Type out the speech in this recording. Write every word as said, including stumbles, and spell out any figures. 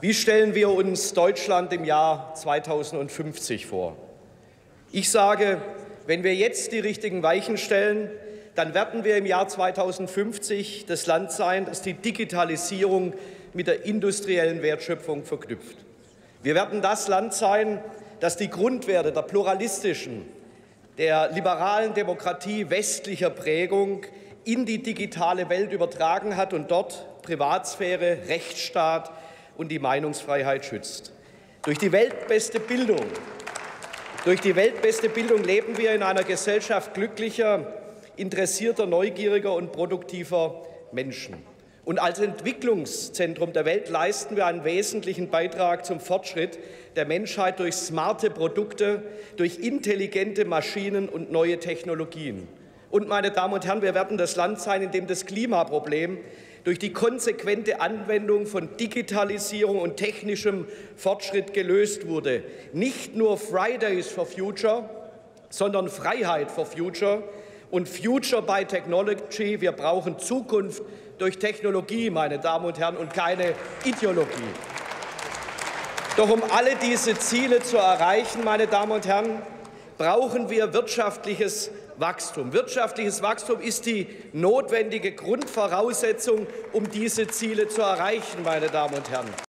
Wie stellen wir uns Deutschland im Jahr zweitausendfünfzig vor? Ich sage, wenn wir jetzt die richtigen Weichen stellen, dann werden wir im Jahr zweitausendfünfzig das Land sein, das die Digitalisierung mit der industriellen Wertschöpfung verknüpft. Wir werden das Land sein, das die Grundwerte der pluralistischen, der liberalen Demokratie westlicher Prägung in die digitale Welt übertragen hat und dort Privatsphäre, Rechtsstaat und die Meinungsfreiheit schützt. Durch die weltbeste Bildung, durch die weltbeste Bildung leben wir in einer Gesellschaft glücklicher, interessierter, neugieriger und produktiver Menschen. Und als Entwicklungszentrum der Welt leisten wir einen wesentlichen Beitrag zum Fortschritt der Menschheit durch smarte Produkte, durch intelligente Maschinen und neue Technologien. Und, meine Damen und Herren, wir werden das Land sein, in dem das Klimaproblem durch die konsequente Anwendung von Digitalisierung und technischem Fortschritt gelöst wurde. Nicht nur Fridays for Future, sondern Freiheit for Future und Future by Technology. Wir brauchen Zukunft durch Technologie, meine Damen und Herren, und keine Ideologie. Doch um alle diese Ziele zu erreichen, meine Damen und Herren, brauchen wir wirtschaftliches Wachstum. Wirtschaftliches Wachstum ist die notwendige Grundvoraussetzung, um diese Ziele zu erreichen, meine Damen und Herren.